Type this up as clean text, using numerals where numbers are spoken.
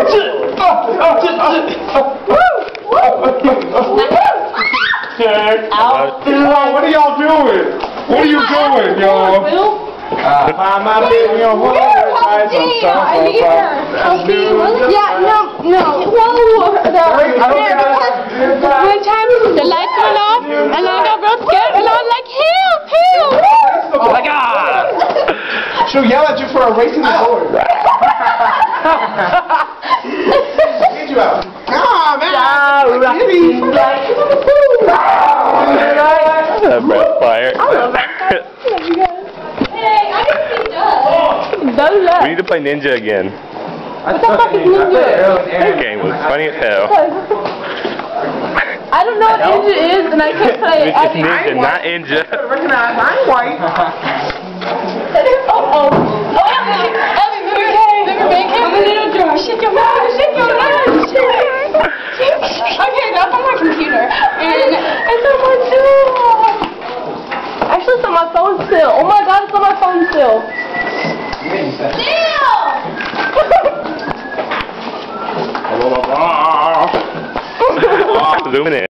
What are y'all doing? What are you doing, y'all? Find my baby on one side, some stuff. Yeah, no. Whoa. One time the lights went off, and I got real scared, and I was like, help! Oh my God! She'll yell at you for erasing the board. Get you out. Ah, man! Breath fire. I love that. Hey, I can see Doug. We need to play Ninja again. What the fuck is Ninja? That game was funny as hell. I don't know what Ninja is, and I can't play it. It's Ninja, not Ninja. Recognize I'm white. Oh, Ellie, remember bacon? I'm a little girl. Shake your leg, shake your leg. Okay, that's on my computer. And it's on my too. Actually, it's on my phone still. Oh my God, it's on my phone still. Still! Zooming in.